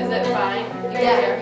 Is it fine? Yeah.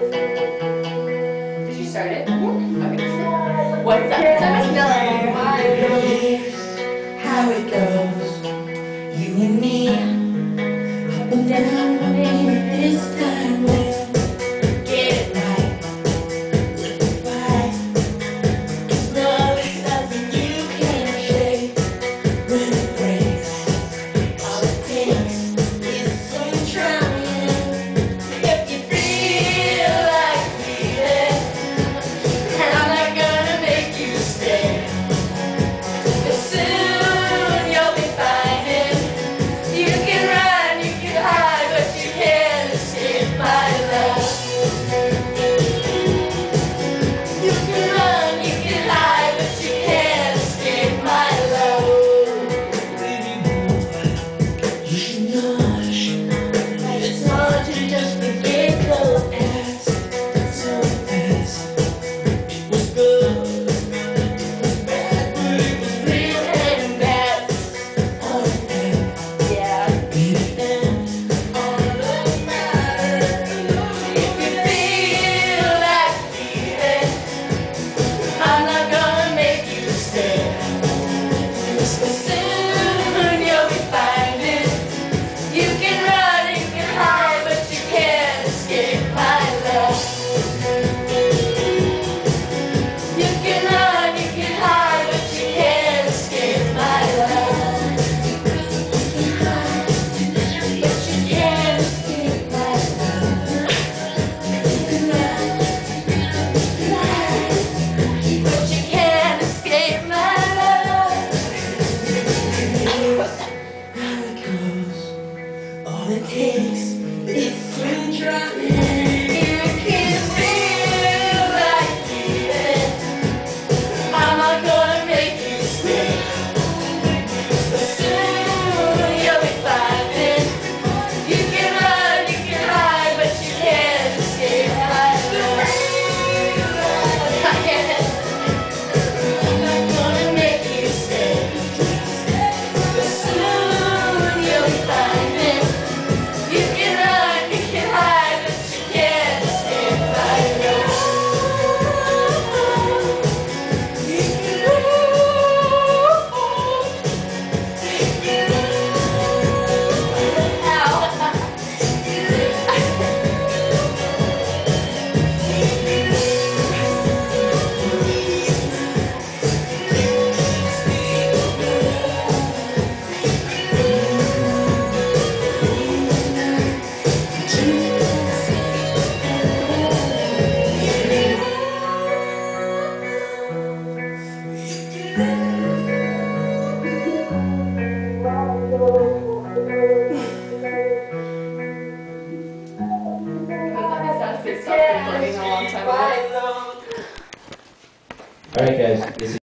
Did you start it? Okay. What's up? So Miss Miller. Here's how it goes. You and me, up and down, baby. This time we'll get it right. Right. 'Cause love is something you can't shake. When it breaks, all it takes is some trying. If you feel like leaving, I'm not gonna make you stay. But soon you'll be finding you can run, you can hide, but you can't escape my love. You can run, you can hide, but you can't escape my love. You should know that it's hard to just forget the past. So fast, it was good. All it takes is some trying. You can feel like leaving. I'm not gonna make you stay. But soon you'll be finding you can run, you can hide, but you can't escape my love. I'm not gonna make you stay. But soon you'll be finding you can run, you can hide, but you can't escape my love. You can run, you can Stop recording a long time ago. Alright guys, this is